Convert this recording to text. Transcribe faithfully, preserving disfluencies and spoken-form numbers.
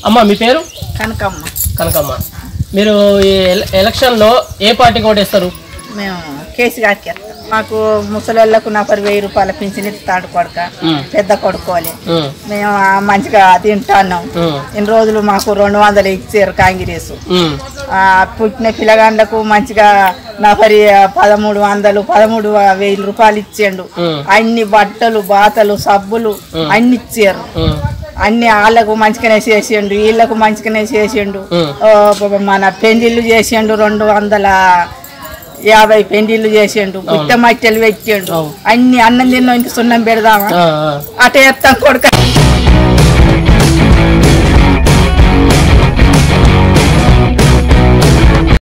అమ్మ మీ పేరు? కనకమ్మ. కనకమ్మ, మీరు ఈ ఎలక్షన్లో ఏ పార్టీకి ఓటేస్తారు? మేము కేసీఆర్కి వేస్తాం. మాకు ముసలోళ్ళకు నలభై వెయ్యి రూపాయల పింఛన్ ఇస్తాడు కొడుక, పెద్ద కొడుకోవాలి. మేము మంచిగా తింటాన్నాం. ఇన్ని రోజులు మాకు రెండు వందలు ఇచ్చారు కాంగ్రెస్. పుట్టిన పిల్లగాండ్లకు మంచిగా నలభై పదమూడు వందలు పదమూడు వెయ్యి రూపాయలు ఇచ్చిండు. అన్ని బట్టలు బాతలు సబ్బులు అన్ని ఇచ్చారు. అన్ని వాళ్ళకు మంచిగానే చేసిండు, వీళ్ళకు మంచిగానే చేసిండు. మన పెళ్లిళ్ళు చేసిండు, రెండు వందల యాభై పెళ్లిళ్ళు చేసిండు, గుట్ట మట్టెలు పెట్టిండు. అన్ని అన్నం తిన్నాం, ఇంక సున్నం పెడదామా అటే ఎత్తాం కొడుక.